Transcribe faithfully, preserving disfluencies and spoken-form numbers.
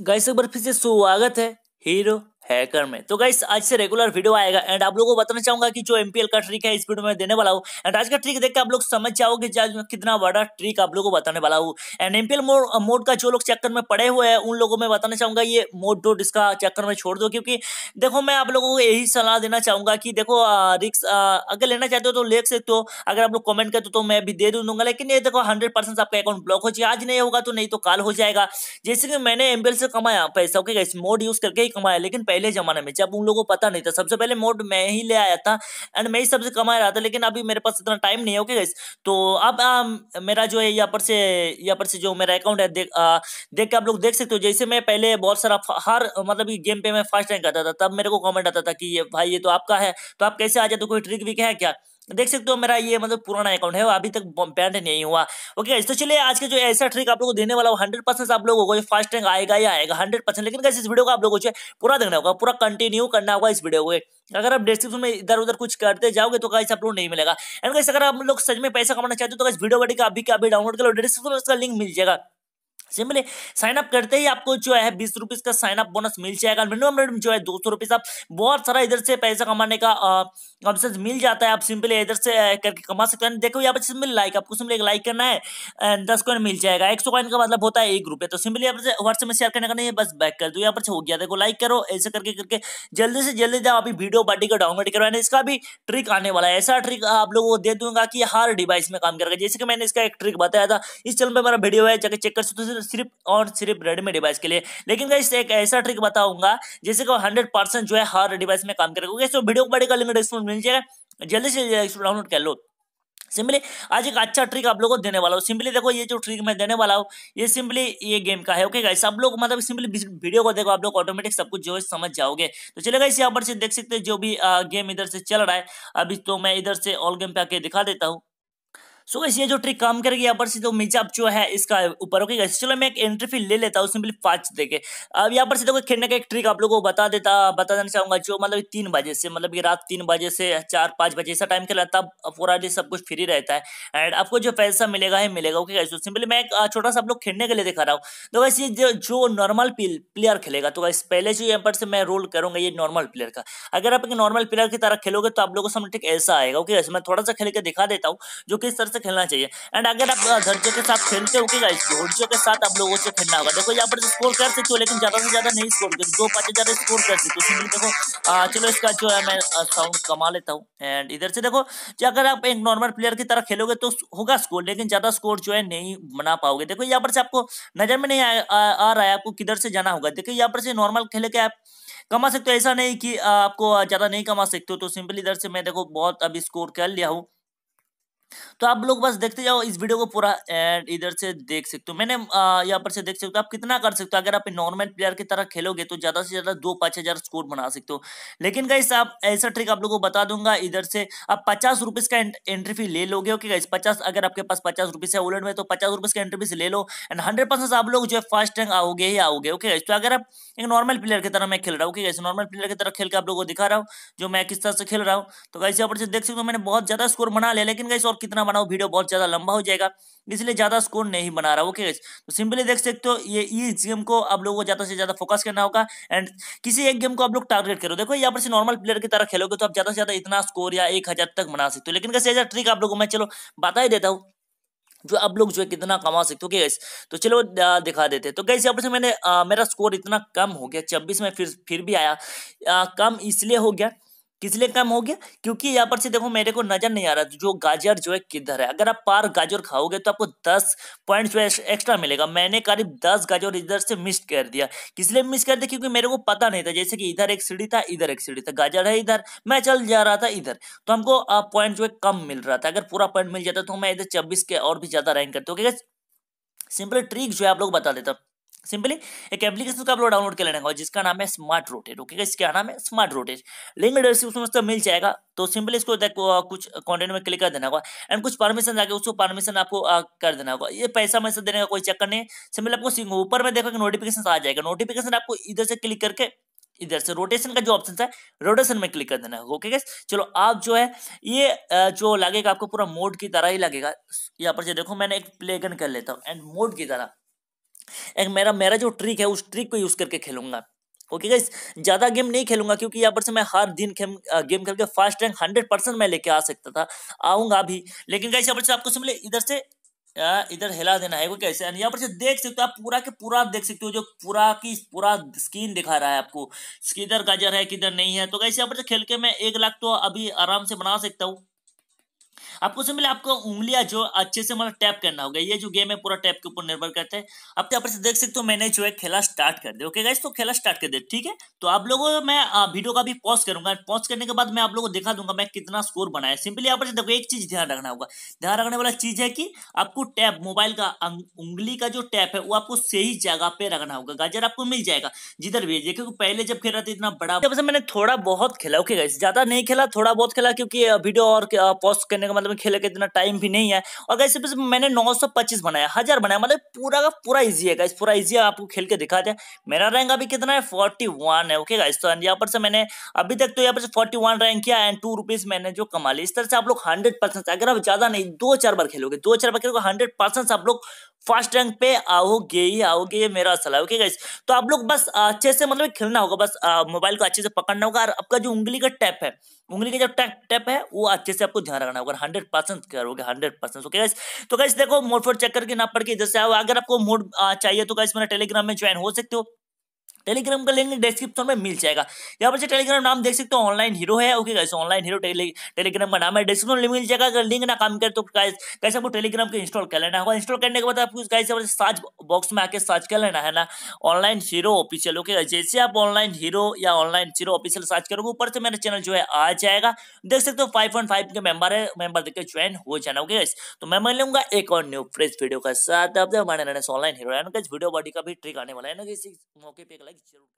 Guys एक बार फिर से स्वागत है हीरो हैकर में। तो गाइस आज से रेगुलर वीडियो आएगा एंड आप लोगों को बताना चाहूंगा कि जो एमपीएल का ट्रिक है इस वीडियो में देने वाला हूं एंड आज का ट्रिक देख के आप लोग समझ जाओगे कि आज मैं कितना बड़ा ट्रिक आप लोगों को बताने वाला हूं। एंड एमपीएल मोड मोड का जो लोग चक्कर में पड़े हुए हैं उन लोगों में बताना चाहूंगा ये मोड डोट इसका चक्कर में छोड़ दो, क्योंकि देखो मैं आप लोगों को यही सलाह देना चाहूंगा कि देखो रिक्स अगर लेना चाहते हो तो ले सकते हो, अगर आप लोग कमेंट करते हो तो मैं भी दे दूंगा, लेकिन ये देखो हंड्रेड परसेंट आपका अकाउंट ब्लॉक हो जाए, आज नहीं होगा तो नहीं तो काल हो जाएगा। जैसे कि मैंने एमपीएल से कमाया पैसा, ओके गाइस, मोड यूज करके ही कमाया, लेकिन पहले जमाने में जब उन लोगों को पता नहीं था, सबसे पहले मोड मैं ही ले आया था एंड मैं ही सबसे कमा रहा था, लेकिन अभी मेरे पास इतना टाइम नहीं है, ओके गाइस। तो अब आ, मेरा जो है यहाँ पर से यहाँ पर से जो मेरा अकाउंट है देख आ, देख के आप लोग देख सकते हो। जैसे मैं पहले बहुत सारा हर मतलब गेम पे मैं फर्स्ट रैंक आता था, तब मेरे को कमेंट आता था कि ये भाई ये तो आपका है, तो आप कैसे आ जाते हो, कोई ट्रिक विक है क्या। देख सकते हो मेरा ये मतलब पुराना अकाउंट है, अभी तक बैंड नहीं हुआ। ओके तो चलिए आज के जो ऐसा ट्रिक आप लोगों को देने वाला हूँ, हंड्रेड परसेंट आप लोगों को जो फर्स्ट रैंक आएगा या आएगा हंड्रेड परसेंट, लेकिन इस वीडियो को आप लोगों को पूरा देखना होगा, पूरा कंटिन्यू करना होगा इस वीडियो को। अगर आप डिस्क्रिप्शन में इधर उधर कुछ करते जाओगे तो गाइस आप लोग नहीं मिलेगा। एंड गाइस अगर आप लोग सच में पैसा कमाना चाहते हो तो गाइस वीडियो बड़ी का अभी का अभी डाउनलोड कर लो, डिस्क्रिप्शन में उसका लिंक मिल जाएगा। सिंपली साइन अप करते ही आपको जो है बीस रुपीज का साइन अप बोनस मिल जाएगा। मिनिमम रेट जो है दो सौ रुपीज, आप बहुत सारा इधर से पैसा कमाने का ऑप्शन मिल जाता है, आप सिंपली इधर से करके कमा सकते हैं। देखो यहाँ पर सिंपली लाइक, आपको सिंपली एक लाइक करना है, दस कॉइन मिल जाएगा, एक सौ कॉइन का मतलब होता है एक रुपये। तो सिंपली यहाँ पर व्हाट्सएप में शेयर करने का नहीं है, बस बैक कर दो, यहाँ पर से हो गया। देखो लाइक करो, ऐसे करके करके जल्दी से जल्दी जाओ अभी वीडियो पार्टी का डाउनलोड करो। इसका भी ट्रिक आने वाला है, ऐसा ट्रिक आप लोगों को दे दूंगा कि हर डिवाइस में काम करेगा। जैसे कि मैंने इसका एक ट्रिक बताया था, इस चैनल पे मेरा वीडियो है, जाकर चेक कर सकते हो, सिर्फ और सिर्फ रेडमी डिवाइस के लिए। लेकिन गाइस एक ऐसा ट्रिक बताऊंगा जैसे कि हंड्रेड परसेंट जो है हर डिवाइस में काम करेगा। तो वीडियो को बड़े का लिंक डिस्क्रिप्शन में मिल जाएगा, जल्दी से डाउनलोड कर लो। सिंपली आज एक अच्छा ट्रिक आप लोगों को देने वाला हूँ। सिंपली देखो ये जो ट्रिक मैं देने वाला हूँ ये सिंपली ये गेम का है, ओके गाइस। आप लोग मतलब सिंपली वीडियो को देखो, आप लोग ऑटोमेटिक सब कुछ जो है समझ जाओगे। तो चलेगा इस यहाँ पर से देख सकते हैं जो भी गेम इधर से चल रहा है अभी, तो मैं इधर से ऑल गेम पे आके दिखा देता हूँ। सो so, ये जो ट्रिक काम करेगी यहाँ पर से तो मिर्जाप जो है इसका ऊपर, ओके गाइस। चलो मैं एक एंट्री फी ले लेता हूँ सिंपली पांच देके। अब यहाँ पर से देखो खेलने का एक ट्रिक आप लोगों को बता देता बता देना चाहूंगा, जो मतलब तीन बजे से मतलब कि रात तीन बजे से चार पाँच बजे ऐसा टाइम खेला, तब पूरा डे सब कुछ फ्री रहता है एंड आपको जो पैसा मिलेगा ही मिलेगा, ओके गाइस। तो सिंपली मैं एक छोटा सा आप लोग खेलने के लिए दिखा रहा हूँ। तो गाइस ये जो, जो नॉर्मल प्लेयर खेलेगा, तो गाइस पहले जो यहाँ पर से मैं रोल करूंगा ये नॉर्मल प्लेयर का। अगर आप एक नॉर्मल प्लेयर की तरह खेलोगे तो आप लोगों को समझ ठीक ऐसा आएगा, ओके गाइस। मैं थोड़ा सा खेल के दिखा देता हूँ जो किस तरह से खेलना चाहिए। एंड अगर आप धैर्य के साथ खेलते हो गाइस, धैर्य के साथ आप लोगों से खेलना होगा। देखो यहाँ पर स्कोर कर सकते हो, लेकिन ज्यादा से ज्यादा नहीं स्कोर कर, दो पाँच हजार स्कोर कर सकते हो सिंपली। देखो आ, चलो इसका जो है मैं साउंड कमा लेता हूँ एंड इधर से देखो जो अगर आप एक नॉर्मल प्लेयर की तरह खेलोगे तो होगा स्कोर, लेकिन ज्यादा स्कोर जो है नहीं बना पाओगे। देखो यहाँ पर से आपको नजर में नहीं आ, आ, आ रहा है आपको किधर से जाना होगा। देखो यहाँ पर से नॉर्मल खेले के आप कमा सकते हो, ऐसा नहीं कि आपको ज्यादा नहीं कमा सकते हो। तो सिंपली इधर से मैं देखो बहुत अभी स्कोर कर लिया हूँ, तो आप लोग बस देखते जाओ इस वीडियो को पूरा एंड इधर से देख सकते हो। मैंने यहाँ पर से देख सकते हो आप कितना कर सकते हो। अगर आप नॉर्मल प्लेयर की तरह खेलोगे तो ज्यादा से ज्यादा दो पांच हजार स्कोर बना सकते हो। लेकिन गाइस आप ऐसा ट्रिक आप लोगों को बता दूंगा, इधर से आप पचास रुपीज का एंट्री फी ले लोगे, ओके गाइस। पचास अगर आपके पास पचास रुपीज है वॉलेट में तो पचास रुपीज का एंट्री फी ले लो एंड हंड्रेड परसेंट आप लोग जो है फर्स्ट रैंक आओगे ही आओगे, ओके गाइस। तो अगर आप एक नॉर्मल प्लेयर की तरह मैं खेल रहा हूँ, ओके गाइस, नॉर्मल प्लेयर की तरह खेल के आप लोगों को दिखा रहा हूँ जो मैं किस तरह से खेल रहा हूँ। तो गाइस यहाँ पर से देख सकते हो मैंने बहुत ज्यादा स्कोर बना लिया, लेकिन गाइस और कितना बनाऊं, वीडियो बहुत ज्यादा लंबा हो जाएगा, इसलिए ज्यादा स्कोर नहीं बना रहा, ओके गाइस। तो सिंपली देख सकते हो ये इस गेम को आप लोगों को ज्यादा से ज्यादा फोकस करना होगा एंड किसी एक गेम को आप लोग टारगेट करो। देखो यहाँ पर से नॉर्मल प्लेयर की तरह खेलोगे तो आप ज्यादा से ज्यादा इतना स्कोर या एक हजार तक बना सकते हो। लेकिन कैसे ऐसा ट्रिक आप लोगों को मैं चलो बता ही देता हूँ जो आप लोग जो है कितना कमा सकते हो, ओके गाइस। तो चलो दिखा देते हैं। तो गाइस यहाँ पर से मैंने आ, मेरा स्कोर इतना कम हो गया छब्बीस में, फिर फिर भी आया आ, कम इसलिए हो गया, किस लिए कम हो गया, क्योंकि यहाँ पर से देखो मेरे को नजर नहीं आ रहा जो गाजर जो है किधर है। अगर आप पार गाजर खाओगे तो आपको दस पॉइंट जो है एक्स्ट्रा मिलेगा। मैंने करीब दस गाजर इधर से मिस कर दिया। किस लिए मिस कर दिया, क्योंकि मेरे को पता नहीं था, जैसे कि इधर एक सीढ़ी था, इधर एक सीढ़ी था, गाजर है इधर, मैं चल जा रहा था इधर, तो हमको पॉइंट जो है कम मिल रहा था। अगर पूरा पॉइंट मिल जाता तो मैं इधर छब्बीस के और भी ज्यादा रैंक करते, ओके गाइस। सिंपल ट्रिक जो है आप लोग बता देता हूँ। सिंपली एक एप्लीकेशन का आप लोग डाउनलोड कर लेना होगा जिसका नाम है स्मार्ट रोटेट, ओके। इसका नाम है स्मार्ट रोटेट, लिंक डिस्क्रिप्शन में मिल जाएगा। तो सिंपली इसको देखो कुछ कंटेंट में क्लिक कर देना होगा एंड कुछ परमिशन आके उसको परमिशन आपको आ, कर देना होगा। ये पैसा मैसेज देने का कोई चक्कर नहीं, सिंपली आपको ऊपर में देखो नोटिफिकेशन आ जाएगा। नोटिफिकेशन आपको इधर से क्लिक करके इधर से रोटेशन का जो ऑप्शन है रोटेशन में क्लिक कर देना है, ओके गाइस। चलो आप जो है ये जो लगेगा आपको पूरा मोड की तरह ही लगेगा। यहाँ पर जो देखो मैंने एक प्ले गन कर लेता हूँ एंड मोड की तरह एक मेरा मेरा जो ट्रिक है उस ट्रिक को यूज करके खेलूंगा। ओके गाइस, ज्यादा गेम नहीं खेलूंगा क्योंकि यहाँ पर से मैं हर दिन गेम गेम खेल के फास्ट रैंक हंड्रेड परसेंट मैं लेके आ सकता था, आऊंगा भी। लेकिन गाइस यहाँ पर से आपको सिंपली इधर से आ, इधर हिला देना है। वो कैसे, यहाँ पर से देख सकते हो आप, पूरा के पूरा देख सकते हो, जो पूरा की पूरा स्क्रीन दिखा रहा है आपको, किधर गाजर है किधर नहीं है। तो गाइस यहाँ पर से खेल के मैं एक लाख तो अभी आराम से बना सकता हूँ। आपको सिंपली आपको उंगलियां जो अच्छे से मतलब टैप करना होगा। ये जो गेम है पूरा टैप के ऊपर निर्भर करता है। आप यहाँ पर से देख सकते हो मैंने जो है खेला स्टार्ट कर दिया। ओके गाइस, तो खेला स्टार्ट कर दिया, ठीक है। तो आप लोगों को मैं वीडियो का भी पॉज करूंगा, पॉज करने के बाद मैं आप लोगों को दिखा दूंगा मैं कितना स्कोर बनाया। सिंपली यहाँ पर से देखो, एक चीज ध्यान रखना होगा, ध्यान रखने वाला चीज है कि आपको टैप मोबाइल का उंगली का जो टैप है वो आपको सही जगह पे रखना होगा। गाजर आपको मिल जाएगा जिधर भी, क्योंकि पहले जब खेल रहा था इतना बड़ा, जब से मैंने थोड़ा बहुत खेला। ओके गाइस, ज्यादा नहीं खेला, थोड़ा बहुत खेला, क्योंकि वीडियो और पॉज करने का मतलब खेले के इतना टाइम भी नहीं है। और गाइस मैंने नौ सौ पच्चीस बनाया, हजार बनाया, मतलब पूरा का पूरा इजी है गाइस, पूरा इजी है। आपको खेल के दिखा दिया। मेरा रैंक अभी कितना है, फोर्टी वन है। ओके गाइस, तो यहाँ पर से मैंने अभी तक तो यहाँ पर से फोर्टी वन रैंक किया एंड टू रुपीज मैंने जो कमा ली। इस तरह से आप लोग हंड्रेड परसेंट, अगर आप ज्यादा नहीं दो चार बार खेलोगे, दो चार बार खेलोगे, हंड्रेड परसेंट आप लोग फर्स्ट रैंक पे आओगे ही आओगे, ये मेरा सलाह है। ओके गाइस, तो आप लोग बस अच्छे से मतलब खेलना होगा, बस मोबाइल को अच्छे से पकड़ना होगा, और आपका जो उंगली का टैप है, उंगली का जो टैप टैप है वो अच्छे से आपको ध्यान रखना होगा। हंड्रेड परसेंट करोगे, हंड्रेड परसेंट। ओके गाइस, तो गाइस देखो मोड फोर चेक करके ना पढ़ के इधर से आओ। अगर आपको मोड चाहिए तो गाइस मेरा टेलीग्राम में ज्वाइन हो सकते हो, टेलीग्राम का लिंक डिस्क्रिप्शन में मिल जाएगा। यहाँ पर से टेलीग्राम नाम देख सकते हो, ऑनलाइन हीरो है। Okay guys, online hero tele Telegram का नाम है, डिस्क्रिप्शन में मिल जाएगा। अगर लिंक ना काम करे तो गाइस गाइस आपको टेलीग्राम को इंस्टॉल कर लेना होगा। इंस्टॉल करने के बाद आपको गाइस सर्च बॉक्स में आके सर्च कर लेना है ना, online hero official. Okay guys, जैसे आप ऑनलाइन हीरो या ऑनलाइन हीरो ऑफिशियल सर्च करोगे, ऊपर से मेरा चैनल जो है आ जाएगा, देख सकते हो फाइव पॉइंट फाइव के मेंबर है, मेंबर देख के ज्वाइन हो जाना। ओके गाइस, तो मैं मिल लूंगा एक और न्यू फ्रेश वीडियो का साथ। आप हमारे ऑनलाइन हीरो है ना गाइस, वीडियो बॉडी का भी ट्रिक आने वाला है ना, किसी मौके पे एक लाइक जरूर।